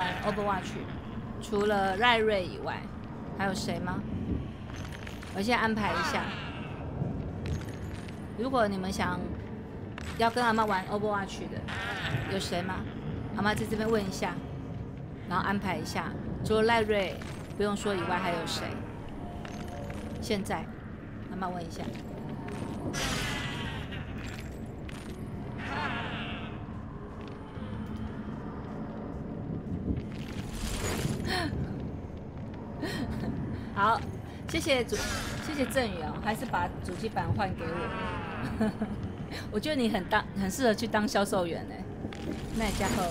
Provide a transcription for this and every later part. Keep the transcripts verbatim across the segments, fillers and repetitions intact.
Overwatch， 除了赖瑞以外，还有谁吗？我先安排一下。如果你们想要跟阿妈玩 Overwatch 的，有谁吗？阿妈在这边问一下，然后安排一下。除了赖瑞不用说以外，还有谁？现在，阿妈问一下。好，谢谢主，谢谢振宇哦，还是把主机板换给我。我觉得你很当很适合去当销售员哎，那家伙，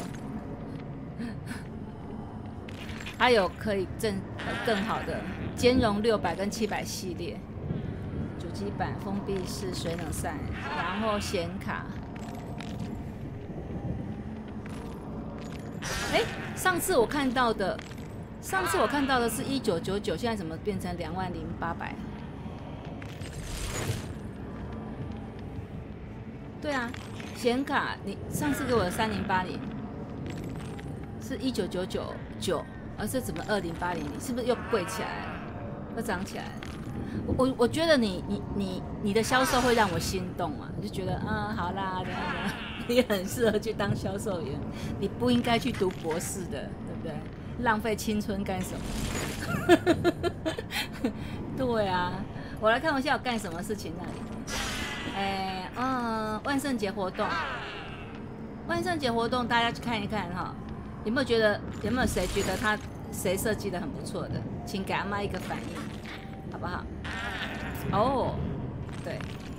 还有可以更更好的兼容六百跟七百系列主机板，封闭式水冷扇，然后显卡。哎，上次我看到的。上次我看到的是一九九九，现在怎么变成两万零八百？对啊，显卡你上次给我的三零八零是一九九九九，而这怎么二零八零？你是不是又贵起来了？又涨起来了？我我我觉得你你你你的销售会让我心动啊，就觉得啊好啦，怎样怎样，你很适合去当销售员，你不应该去读博士的，对不对？浪费青春干什么？对啊，我来看一下我干什么事情那里。哎、欸，嗯，万圣节活动，万圣节活动大家去看一看哈，有没有觉得有没有谁觉得他谁设计的很不错的，请给阿妈一个反应，好不好？哦，对，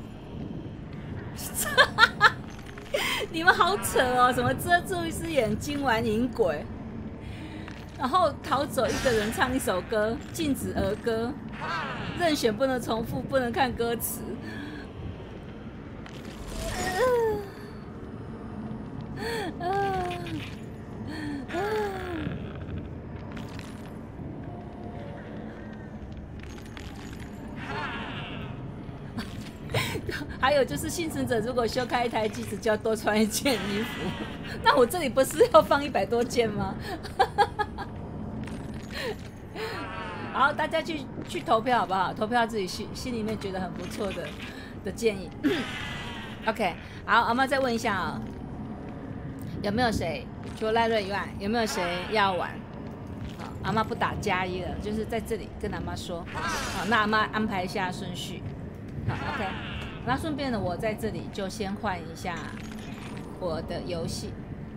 你们好扯哦，什么遮住一只眼睛玩银鬼？然后逃走一个人唱一首歌，禁止儿歌，任选不能重复，不能看歌词。啊啊啊、还有就是幸存者如果修开一台机子，就要多穿一件衣服。那我这里不是要放一百多件吗？好，大家去去投票好不好？投票自己心心里面觉得很不错的的建议。OK， 好，阿妈再问一下啊、哦，有没有谁除了赖瑞以外，有没有谁要玩？好，阿妈不打加一了，就是在这里跟阿妈说。好，那阿妈安排一下顺序。好 ，OK， 那顺便呢，我在这里就先换一下我的游戏。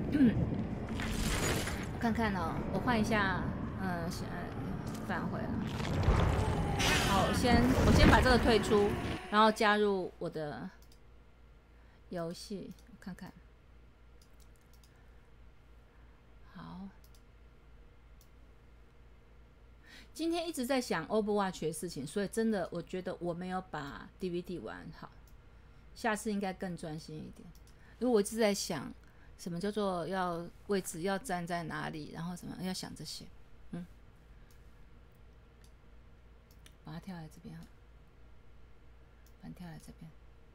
看看哦，我换一下，嗯，返回了。好，我先我先把这个退出，然后加入我的游戏，我看看。好，今天一直在想 Overwatch 的事情，所以真的我觉得我没有把 D V D 玩好，下次应该更专心一点。因为我一直在想，什么叫做要位置要站在哪里，然后什么要想这些，嗯，把它跳来这边，把它跳来这边。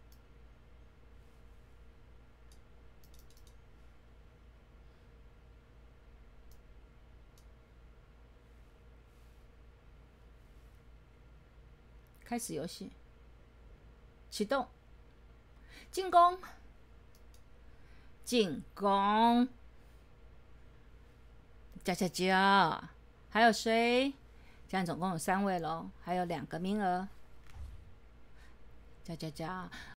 开始游戏，启动，进攻，进攻，加加加，还有谁？这样总共有三位咯，还有两个名额，加加加。